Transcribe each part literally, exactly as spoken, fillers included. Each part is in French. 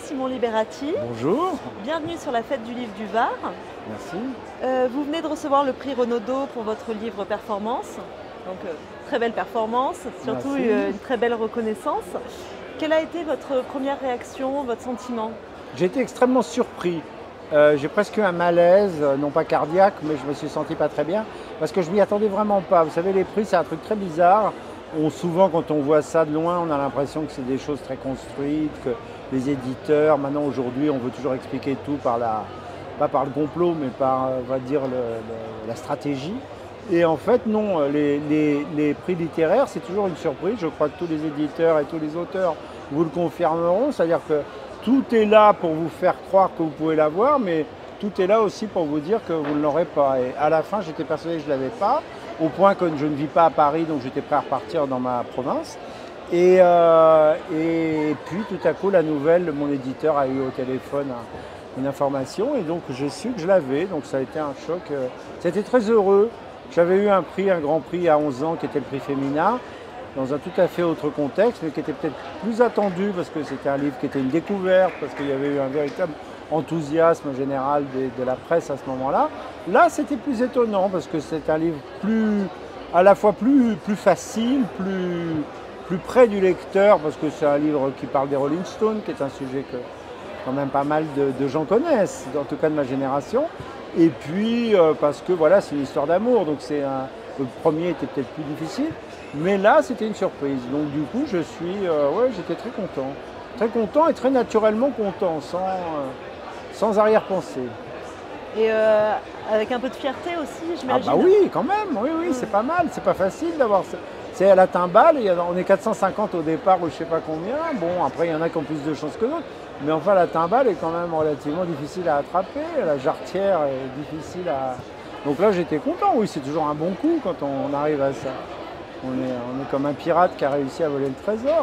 Simon Liberati. Bonjour. Bienvenue sur la fête du livre du Var. Merci. Euh, vous venez de recevoir le prix Renaudot pour votre livre Performance. Donc, euh, très belle performance, surtout euh, une très belle reconnaissance. Quelle a été votre première réaction, votre sentiment? J'ai été extrêmement surpris. Euh, j'ai presque eu un malaise, euh, non pas cardiaque, mais je me suis senti pas très bien, parce que je m'y attendais vraiment pas. Vous savez, les prix, c'est un truc très bizarre. On, souvent, quand on voit ça de loin, on a l'impression que c'est des choses très construites, que les éditeurs, maintenant, aujourd'hui, on veut toujours expliquer tout par la, pas par le complot, mais par, on va dire, le, le, la stratégie. Et en fait, non, les, les, les prix littéraires, c'est toujours une surprise. Je crois que tous les éditeurs et tous les auteurs vous le confirmeront. C'est-à-dire que tout est là pour vous faire croire que vous pouvez l'avoir, mais tout est là aussi pour vous dire que vous ne l'aurez pas. Et à la fin, j'étais persuadé que je ne l'avais pas, au point que je ne vis pas à Paris, donc j'étais prêt à repartir dans ma province. Et, euh, et puis, tout à coup, la nouvelle, mon éditeur a eu au téléphone une information, et donc je su que je l'avais. Donc ça a été un choc. C'était très heureux. J'avais eu un prix, un grand prix à onze ans, qui était le prix Femina, dans un tout à fait autre contexte, mais qui était peut-être plus attendu, parce que c'était un livre qui était une découverte, parce qu'il y avait eu un véritable enthousiasme général de, de la presse à ce moment-là. Là, c'était plus étonnant, parce que c'est un livre plus, à la fois plus, plus facile, plus, plus près du lecteur, parce que c'est un livre qui parle des Rolling Stones, qui est un sujet que quand même pas mal de, de gens connaissent, en tout cas de ma génération. Et puis euh, parce que voilà, c'est une histoire d'amour, donc c'est un, le premier était peut-être plus difficile, mais là c'était une surprise. Donc du coup je suis, euh, ouais, j'étais très content, très content et très naturellement content, sans, euh, sans arrière-pensée. Et euh, avec un peu de fierté aussi, j'imagine. Ah bah oui, quand même, oui, oui, mmh. C'est pas mal, c'est pas facile d'avoir. C'est à la timbale, on est quatre cent cinquante au départ ou je sais pas combien. Bon, après il y en a qui ont plus de chance que d'autres. Mais enfin, la timbale est quand même relativement difficile à attraper. La jarretière est difficile à... Donc là, j'étais content. Oui, c'est toujours un bon coup quand on arrive à ça. On est, on est comme un pirate qui a réussi à voler le trésor.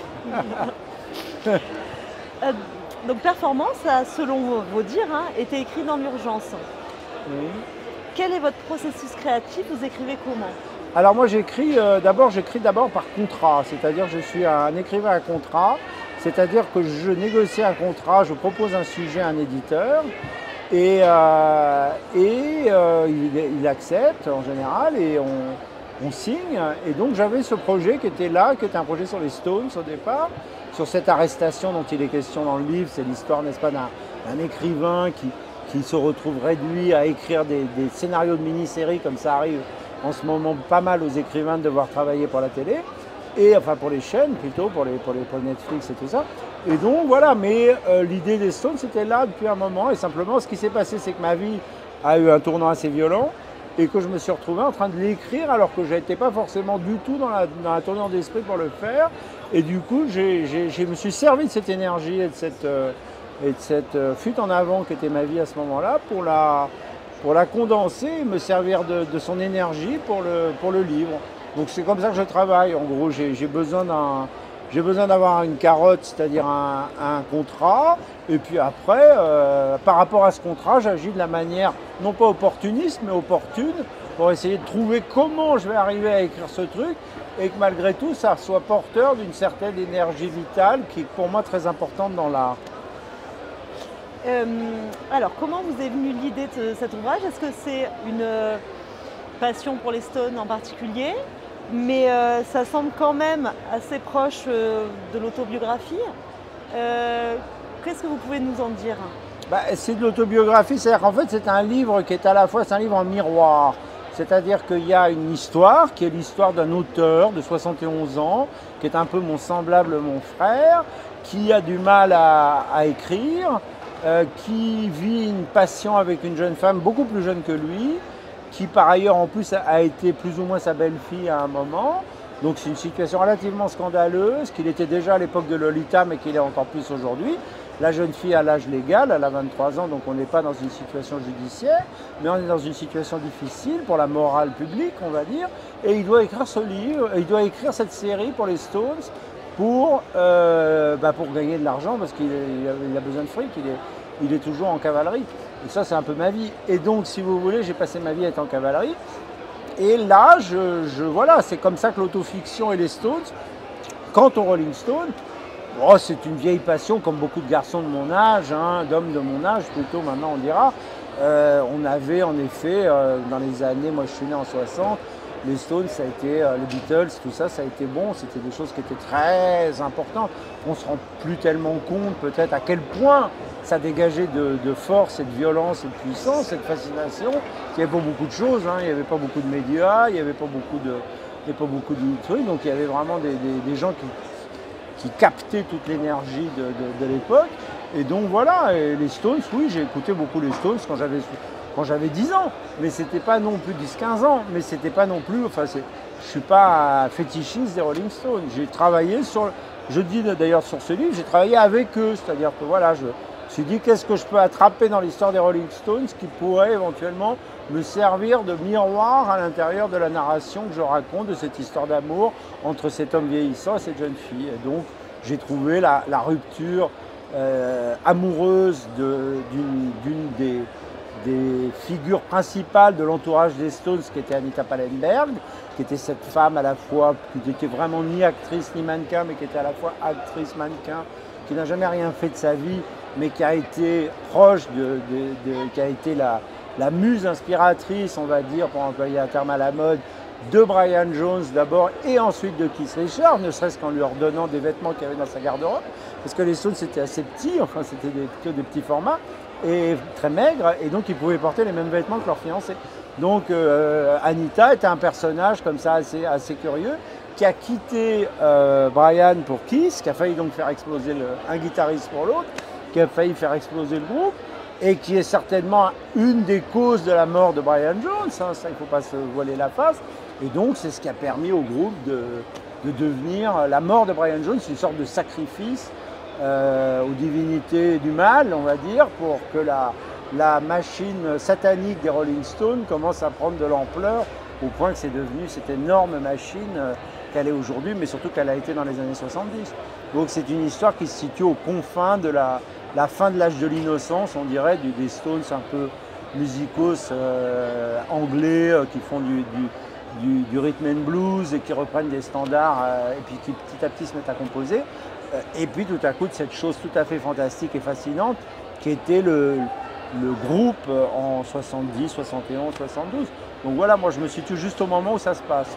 euh, donc, Performance a, selon vos dires, hein, été écrit dans l'urgence. Oui. Quel est votre processus créatif? Vous écrivez comment? Alors moi, j'écris euh, d'abord, j'écris d'abord par contrat. C'est-à-dire que je suis un écrivain à contrat. C'est-à-dire que je négocie un contrat, je propose un sujet à un éditeur et, euh, et euh, il, il accepte en général et on, on signe. Et donc j'avais ce projet qui était là, qui était un projet sur les Stones au départ, sur cette arrestation dont il est question dans le livre. C'est l'histoire, n'est-ce pas, d'un écrivain qui, qui se retrouve réduit à écrire des, des scénarios de mini-séries, comme ça arrive en ce moment pas mal aux écrivains de devoir travailler pour la télé. Et enfin pour les chaînes plutôt, pour, les, pour, les, pour Netflix et tout ça. Et donc voilà, mais euh, l'idée des Stones c'était là depuis un moment, et simplement ce qui s'est passé c'est que ma vie a eu un tournant assez violent et que je me suis retrouvé en train de l'écrire alors que je n'étais pas forcément du tout dans la, dans la tournure d'esprit pour le faire. Et du coup j'ai, j'ai, je me suis servi de cette énergie et de cette, euh, et de cette euh, fuite en avant qui était ma vie à ce moment-là pour la, pour la condenser et me servir de, de son énergie pour le, pour le livre. Donc c'est comme ça que je travaille. En gros, j'ai besoin d'un, j'ai besoin d'avoir une carotte, c'est-à-dire un, un contrat. Et puis après, euh, par rapport à ce contrat, j'agis de la manière, non pas opportuniste, mais opportune, pour essayer de trouver comment je vais arriver à écrire ce truc et que malgré tout, ça soit porteur d'une certaine énergie vitale qui est pour moi très importante dans l'art. Euh, alors, comment vous est venue l'idée de cet ouvrage? Est-ce que c'est une passion pour les Stones en particulier? Mais euh, ça semble quand même assez proche euh, de l'autobiographie. Euh, Qu'est-ce que vous pouvez nous en dire? Bah, c'est de l'autobiographie, c'est-à-dire qu'en fait c'est un livre qui est à la fois, c'est un livre en miroir. C'est-à-dire qu'il y a une histoire qui est l'histoire d'un auteur de soixante et onze ans, qui est un peu mon semblable, mon frère, qui a du mal à, à écrire, euh, qui vit une passion avec une jeune femme beaucoup plus jeune que lui, qui par ailleurs en plus a été plus ou moins sa belle-fille à un moment. Donc c'est une situation relativement scandaleuse, qu'il était déjà à l'époque de Lolita, mais qu'il est encore plus aujourd'hui. La jeune fille a l'âge légal, elle a vingt-trois ans, donc on n'est pas dans une situation judiciaire, mais on est dans une situation difficile pour la morale publique, on va dire. Et il doit écrire ce livre, il doit écrire cette série pour les Stones pour, euh, bah pour gagner de l'argent, parce qu'il a, a besoin de fric, il est, il est toujours en cavalerie. Et ça, c'est un peu ma vie. Et donc, si vous voulez, j'ai passé ma vie à être en cavalerie. Et là, je, je, voilà, c'est comme ça que l'autofiction et les Stones, quant aux Rolling Stones, Oh, c'est une vieille passion, comme beaucoup de garçons de mon âge, hein, d'hommes de mon âge plutôt maintenant on dira. Euh, on avait en effet, euh, dans les années, moi je suis né en soixante, les Stones, ça a été, euh, les Beatles, tout ça, ça a été bon, c'était des choses qui étaient très importantes. On ne se rend plus tellement compte peut-être à quel point ça dégageait de, de force et de violence et de puissance, cette fascination. Il n'y avait pas beaucoup de choses, hein, il n'y avait pas beaucoup de médias, il n'y avait pas beaucoup de, il y avait pas beaucoup de trucs, donc il y avait vraiment des, des, des gens qui qui captait toute l'énergie de, de, de l'époque. Et donc voilà, et les Stones, oui, j'ai écouté beaucoup les Stones quand j'avais quand j'avais dix ans, mais c'était pas non plus dix quinze ans, mais c'était pas non plus, enfin, je suis pas fétichiste des Rolling Stones. J'ai travaillé sur, je dis d'ailleurs sur ce livre, j'ai travaillé avec eux, c'est-à-dire que voilà, je me suis dit qu'est-ce que je peux attraper dans l'histoire des Rolling Stones qui pourrait éventuellement me servir de miroir à l'intérieur de la narration que je raconte de cette histoire d'amour entre cet homme vieillissant et cette jeune fille. Et donc j'ai trouvé la, la rupture euh, amoureuse d'une des, des figures principales de l'entourage des Stones, qui était Anita Pallenberg, qui était cette femme à la fois qui n'était vraiment ni actrice ni mannequin, mais qui était à la fois actrice, mannequin, qui n'a jamais rien fait de sa vie, mais qui a été proche de, de, de qui a été la la muse inspiratrice, on va dire, pour employer un terme à la mode, de Brian Jones d'abord et ensuite de Keith Richards, ne serait-ce qu'en lui redonnant des vêtements qu'il y avait dans sa garde-robe, parce que les Stones c'était assez petits, enfin c'était des, plutôt des petits formats et très maigres, et donc ils pouvaient porter les mêmes vêtements que leurs fiancés. Donc euh, Anita était un personnage comme ça assez, assez curieux, qui a quitté euh, Brian pour Keith, qui a failli donc faire exploser le, un guitariste pour l'autre, qui a failli faire exploser le groupe, et qui est certainement une des causes de la mort de Brian Jones, hein, ça il ne faut pas se voiler la face, et donc c'est ce qui a permis au groupe de, de devenir, la mort de Brian Jones, une sorte de sacrifice euh, aux divinités du mal, on va dire, pour que la, la machine satanique des Rolling Stones commence à prendre de l'ampleur, au point que c'est devenu cette énorme machine euh, qu'elle est aujourd'hui, mais surtout qu'elle a été dans les années soixante-dix. Donc c'est une histoire qui se situe aux confins de la la fin de l'âge de l'innocence, on dirait, du, des Stones un peu musicos euh, anglais euh, qui font du, du, du, du rhythm and blues et qui reprennent des standards euh, et puis qui petit à petit se mettent à composer. Euh, et puis tout à coup, de cette chose tout à fait fantastique et fascinante qui était le, le groupe en soixante-dix, soixante et onze, soixante-douze. Donc voilà, moi je me situe juste au moment où ça se passe.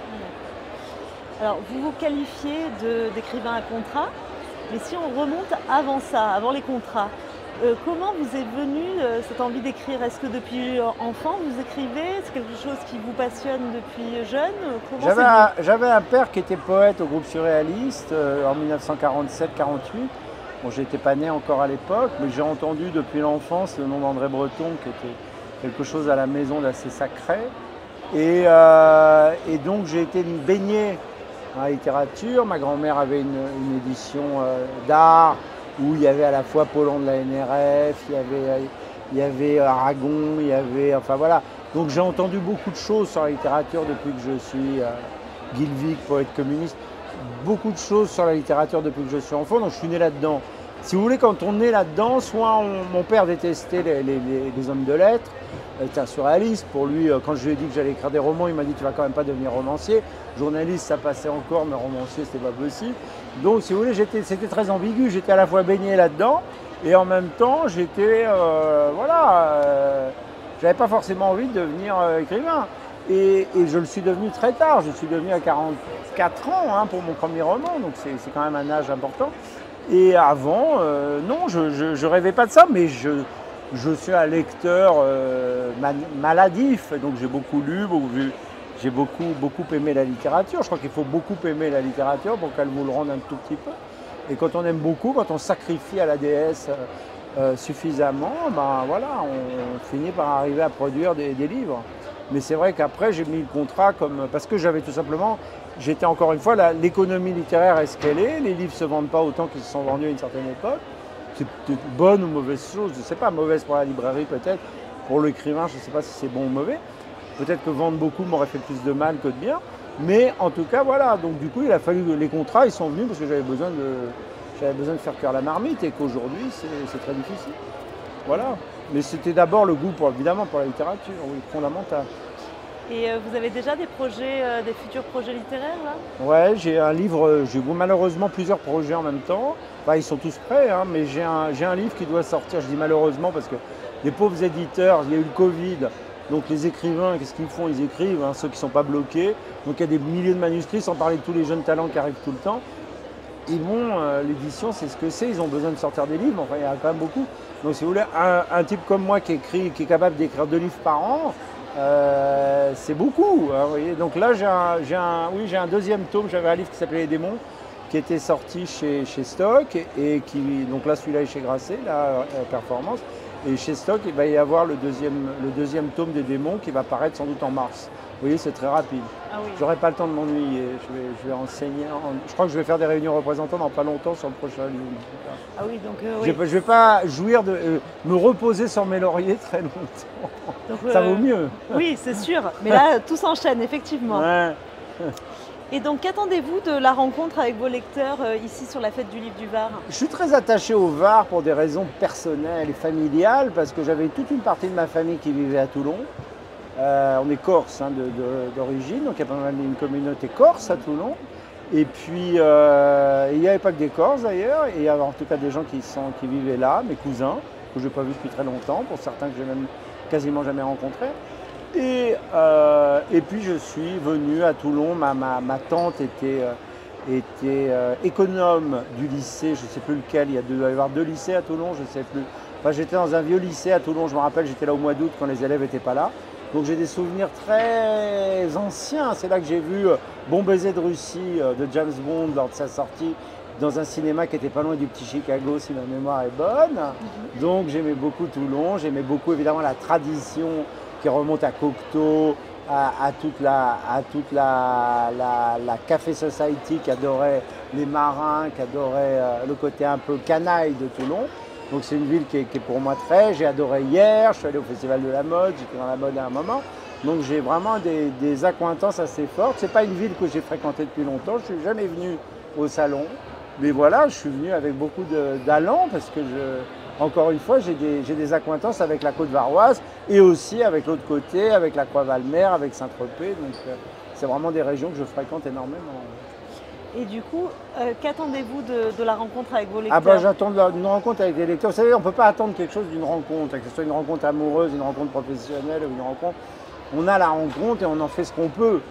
Alors vous vous qualifiez d'écrivain à contrat. Mais si on remonte avant ça, avant les contrats, euh, comment vous est venue euh, cette envie d'écrire? Est-ce que depuis enfant vous écrivez? C'est quelque chose qui vous passionne depuis jeune? J'avais un, j'avais un père qui était poète au groupe surréaliste euh, en mille neuf cent quarante-sept quarante-huit. Bon, j'étais pas né encore à l'époque, mais j'ai entendu depuis l'enfance le nom d'André Breton, qui était quelque chose à la maison d'assez sacré. Et, euh, et donc j'ai été baigné dans la littérature. Ma grand-mère avait une, une édition euh, d'art où il y avait à la fois Polon de la N R F, il y avait, il y avait Aragon, il y avait... Enfin voilà. Donc j'ai entendu beaucoup de choses sur la littérature depuis que je suis euh, Guilvic, poète communiste. Beaucoup de choses sur la littérature depuis que je suis enfant, donc je suis né là-dedans. Si vous voulez, quand on est là-dedans, soit on, mon père détestait les, les, les, les hommes de lettres, était un surréaliste. Pour lui, quand je lui ai dit que j'allais écrire des romans, il m'a dit tu vas quand même pas devenir romancier. Journaliste, ça passait encore, mais romancier, c'était pas possible. Donc, si vous voulez, c'était très ambigu. J'étais à la fois baigné là-dedans et en même temps, j'étais, euh, voilà, euh, j'avais pas forcément envie de devenir euh, écrivain. Et, et je le suis devenu très tard. Je suis devenu à quarante-quatre ans hein, pour mon premier roman, donc c'est quand même un âge important. Et avant, euh, non, je ne rêvais pas de ça, mais je, je suis un lecteur euh, maladif, donc j'ai beaucoup lu, j'ai beaucoup, beaucoup aimé la littérature. Je crois qu'il faut beaucoup aimer la littérature pour qu'elle vous le rende un tout petit peu. Et quand on aime beaucoup, quand on sacrifie à la déesse euh, suffisamment, ben voilà, on finit par arriver à produire des, des livres. Mais c'est vrai qu'après, j'ai mis le contrat comme... Parce que j'avais tout simplement... J'étais encore une fois, l'économie littéraire est ce qu'elle est. Les livres ne se vendent pas autant qu'ils se sont vendus à une certaine époque. C'est peut-être bonne ou mauvaise chose, je ne sais pas. Mauvaise pour la librairie peut-être. Pour l'écrivain, je ne sais pas si c'est bon ou mauvais. Peut-être que vendre beaucoup m'aurait fait plus de mal que de bien. Mais en tout cas, voilà. Donc du coup, il a fallu... Les contrats, ils sont venus parce que j'avais besoin de... J'avais besoin de faire cuire la marmite et qu'aujourd'hui, c'est très difficile. Voilà. Mais c'était d'abord le goût, pour, évidemment, pour la littérature, oui, fondamental. Et euh, vous avez déjà des projets, euh, des futurs projets littéraires là? Ouais, j'ai un livre, j'ai malheureusement plusieurs projets en même temps. Enfin, ils sont tous prêts, hein, mais j'ai un, j'ai un livre qui doit sortir. Je dis malheureusement parce que les pauvres éditeurs, il y a eu le Covid, donc les écrivains, qu'est-ce qu'ils font? Ils écrivent, hein, ceux qui ne sont pas bloqués. Donc il y a des milliers de manuscrits, sans parler de tous les jeunes talents qui arrivent tout le temps. Ils vont, euh, l'édition, c'est ce que c'est, ils ont besoin de sortir des livres, enfin il y en a quand même beaucoup. Donc si vous voulez, un, un type comme moi qui écrit, qui est capable d'écrire deux livres par an, euh, c'est beaucoup. Hein, vous voyez. Donc là j'ai un, j'ai un, oui, j'ai un deuxième tome, j'avais un livre qui s'appelait Les démons, qui était sorti chez, chez Stock, et qui, donc là celui-là est chez Grasset, la Performance, et chez Stock il va y avoir le deuxième, le deuxième tome des démons qui va paraître sans doute en mars. Vous voyez, c'est très rapide. Ah oui. J'aurai pas le temps de m'ennuyer. Je vais, je vais enseigner. Je crois que je vais faire des réunions représentants dans pas longtemps sur le prochain livre. Ah oui, donc euh, Je oui. ne vais pas jouir de euh, me reposer sur mes lauriers très longtemps. Donc, Ça euh, vaut mieux. Oui, c'est sûr. Mais là, tout s'enchaîne, effectivement. Ouais. Et donc, qu'attendez-vous de la rencontre avec vos lecteurs euh, ici sur la fête du livre du Var? Je suis très attaché au Var pour des raisons personnelles et familiales, parce que j'avais toute une partie de ma famille qui vivait à Toulon. Euh, on est corse hein, de, de, d'origine, donc il y a pas mal une communauté corse à Toulon. Et puis, euh, il n'y avait pas que des Corses d'ailleurs, et il y avait en tout cas des gens qui, sont, qui vivaient là, mes cousins, que je n'ai pas vus depuis très longtemps, pour certains que je n'ai même quasiment jamais rencontrés. Et, euh, et puis je suis venu à Toulon, ma, ma, ma tante était, euh, était euh, économe du lycée, je ne sais plus lequel, il y a deux, il doit y avoir deux lycées à Toulon, je ne sais plus. Enfin, j'étais dans un vieux lycée à Toulon, je me rappelle, j'étais là au mois d'août quand les élèves n'étaient pas là. Donc j'ai des souvenirs très anciens. C'est là que j'ai vu Bon baiser de Russie de James Bond lors de sa sortie dans un cinéma qui était pas loin du petit Chicago si ma mémoire est bonne. Mm-hmm. Donc j'aimais beaucoup Toulon, j'aimais beaucoup évidemment la tradition qui remonte à Cocteau, à, à toute, la, à toute la, la, la Café Society qui adorait les marins, qui adorait euh, le côté un peu canaille de Toulon. Donc c'est une ville qui est, qui est pour moi très, j'ai adoré hier, je suis allé au Festival de la mode, j'étais dans la mode à un moment. Donc j'ai vraiment des, des accointances assez fortes. C'est pas une ville que j'ai fréquentée depuis longtemps, je suis jamais venu au salon. Mais voilà, je suis venu avec beaucoup d'allant parce que, je, encore une fois, j'ai des, j'ai des accointances avec la côte varoise et aussi avec l'autre côté, avec la Croix-Valmer, avec Saint-Tropez. Donc euh, c'est vraiment des régions que je fréquente énormément. Et du coup, euh, qu'attendez-vous de, de la rencontre avec vos lecteurs? Ah ben j'attends une rencontre avec des lecteurs. Vous savez, on ne peut pas attendre quelque chose d'une rencontre, que ce soit une rencontre amoureuse, une rencontre professionnelle ou une rencontre. On a la rencontre et on en fait ce qu'on peut.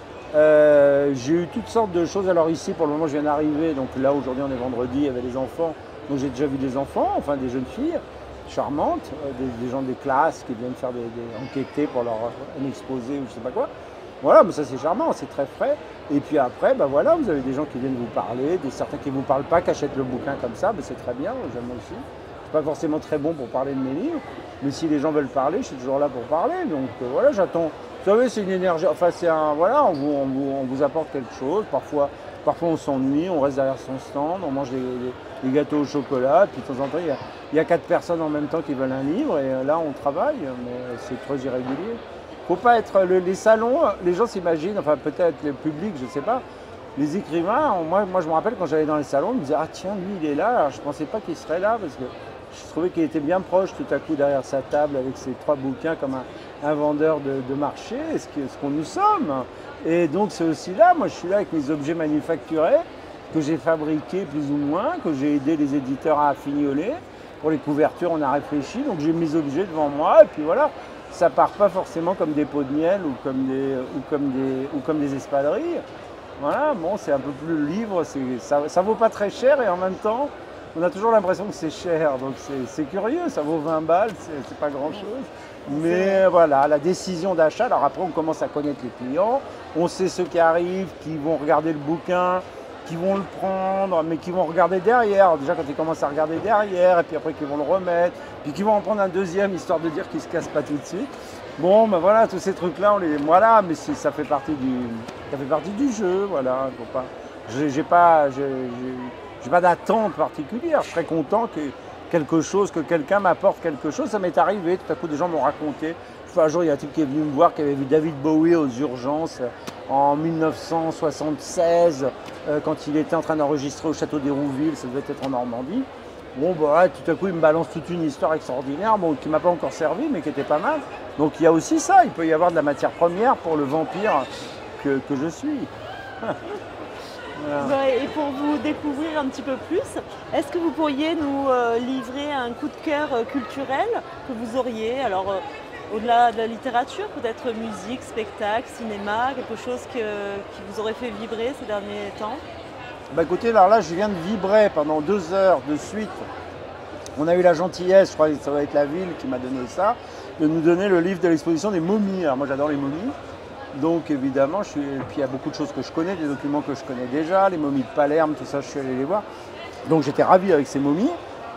Euh, j'ai eu toutes sortes de choses. Alors ici, pour le moment, je viens d'arriver. Donc là, aujourd'hui, on est vendredi, il y avait des enfants. Donc j'ai déjà vu des enfants, enfin des jeunes filles charmantes, euh, des, des gens des classes qui viennent faire des, des enquêter pour leur un exposé ou je sais pas quoi. Voilà, mais ça c'est charmant, c'est très frais. Et puis après, ben voilà, vous avez des gens qui viennent vous parler, des certains qui ne vous parlent pas, qui achètent le bouquin comme ça, ben c'est très bien, j'aime aussi. C'est pas forcément très bon pour parler de mes livres, mais si les gens veulent parler, je suis toujours là pour parler. Donc euh, voilà, j'attends. Vous savez, c'est une énergie, enfin c'est un, voilà, on vous, on, vous, on vous apporte quelque chose. Parfois, parfois on s'ennuie, on reste derrière son stand, on mange des, des, des gâteaux au chocolat, puis de temps en temps, il y, a, il y a quatre personnes en même temps qui veulent un livre, et là on travaille, mais c'est très irrégulier. Faut pas être le, les salons, les gens s'imaginent, enfin peut-être le public, je ne sais pas, les écrivains, moi, moi je me rappelle quand j'allais dans les salons, ils me disaient ah tiens lui il est là, alors je ne pensais pas qu'il serait là parce que je trouvais qu'il était bien proche tout à coup derrière sa table avec ses trois bouquins comme un, un vendeur de, de marché, ce qu'on ce qu'on nous sommes. Et donc c'est aussi là, moi je suis là avec mes objets manufacturés que j'ai fabriqués plus ou moins, que j'ai aidé les éditeurs à fignoler. Pour les couvertures on a réfléchi, donc j'ai mes objets devant moi et puis voilà. Ça part pas forcément comme des pots de miel ou comme des, ou comme des, ou comme des espadrilles. Voilà, bon, c'est un peu plus le livre, ça, ça vaut pas très cher et en même temps, on a toujours l'impression que c'est cher. Donc c'est curieux, ça vaut vingt balles, c'est pas grand chose. Mais voilà, la décision d'achat, alors après on commence à connaître les clients, on sait ceux qui arrivent, qui vont regarder le bouquin, qui vont le prendre, mais qui vont regarder derrière. Alors déjà quand ils commencent à regarder derrière, et puis après qu'ils vont le remettre, puis qu'ils vont en prendre un deuxième, histoire de dire qu'ils ne se cassent pas tout de suite. Bon, ben voilà, tous ces trucs-là, on les... Voilà, mais ça fait partie du, ça fait partie du jeu, voilà. Faut pas... J'ai pas, j'ai pas d'attente particulière. Je serais content que quelque chose, que quelqu'un m'apporte quelque chose. Ça m'est arrivé, tout à coup, des gens m'ont raconté. Un jour, il y a un type qui est venu me voir, qui avait vu David Bowie aux urgences en mille neuf cent soixante-seize, euh, quand il était en train d'enregistrer au château d'Hérouville, ça devait être en Normandie. Bon, bah, ouais, tout à coup, il me balance toute une histoire extraordinaire, bon, qui ne m'a pas encore servi, mais qui était pas mal. Donc il y a aussi ça, il peut y avoir de la matière première pour le vampire que, que je suis. Voilà. Ouais, et pour vous découvrir un petit peu plus, est-ce que vous pourriez nous euh, livrer un coup de cœur euh, culturel que vous auriez? Alors, euh, au-delà de la littérature, peut-être musique, spectacle, cinéma, quelque chose que- qui vous aurait fait vibrer ces derniers temps? Bah écoutez, alors là, je viens de vibrer pendant deux heures de suite. On a eu la gentillesse, je crois que ça va être la ville qui m'a donné ça, de nous donner le livre de l'exposition des momies. Alors moi, j'adore les momies. Donc évidemment, je suis... et puis il y a beaucoup de choses que je connais, des documents que je connais déjà, les momies de Palerme, tout ça, je suis allé les voir. Donc j'étais ravi avec ces momies.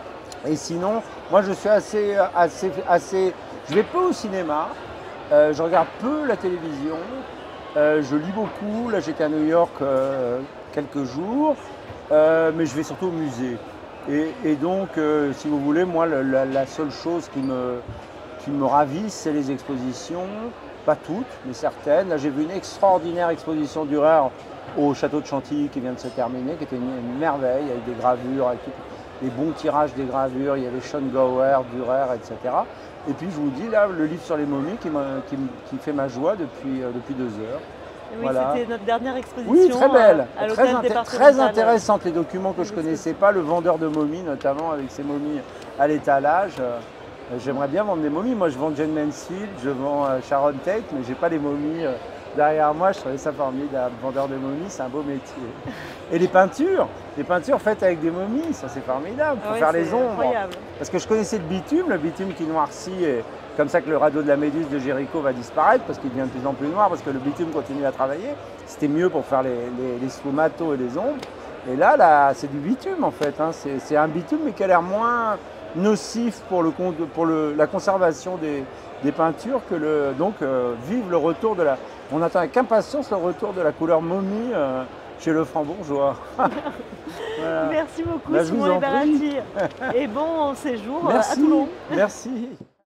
Et sinon, moi je suis assez, assez, assez... Je vais peu au cinéma, euh, je regarde peu la télévision, euh, je lis beaucoup. Là j'étais à New York euh, quelques jours, euh, mais je vais surtout au musée. Et, et donc, euh, si vous voulez, moi la, la- la seule chose qui me, qui me ravisse, c'est les expositions. Pas toutes, mais certaines. Là, j'ai vu une extraordinaire exposition Dürer au château de Chantilly qui vient de se terminer, qui était une, une merveille, avec des gravures, avec tout- des bons tirages des gravures. Il y avait Schongauer, Dürer, et cetera. Et puis, je vous dis, là, le livre sur les momies qui, me- qui me- qui fait ma joie depuis, euh, depuis deux heures. Oui, Voilà. c'était notre dernière exposition Oui, très belle, euh, à très, l'hôtel inté- très départemental. intéressante, les documents que je ne connaissais pas, le vendeur de momies notamment, avec ses momies à l'étalage. Euh, J'aimerais bien vendre des momies, moi je vends Jane Mansfield, je vends euh, Sharon Tate, mais j'ai pas les momies euh, derrière moi, je trouvais ça formidable. Vendeur de momies, c'est un beau métier. Et les peintures, les peintures faites avec des momies, ça c'est formidable, pour Ah ouais, faire c'est les ombres. incroyable. Parce que je connaissais le bitume, le bitume qui noircit, et comme ça que le radeau de la Méduse de Jéricho va disparaître, parce qu'il devient de plus en plus noir, parce que le bitume continue à travailler. C'était mieux pour faire les, les, les sfumato et les ombres. Et là, là c'est du bitume en fait, hein. C'est c'est un bitume mais qui a l'air moins nocif pour, le, con- pour le- la conservation des, des peintures que le. Donc, euh, vive le retour de la. On attend avec impatience le retour de la couleur momie euh, chez le franc-bourgeois. Voilà. Merci beaucoup, Bah, je vous Simon en prie. Liberati. Et bon séjour euh, à Merci. Toulon. Merci.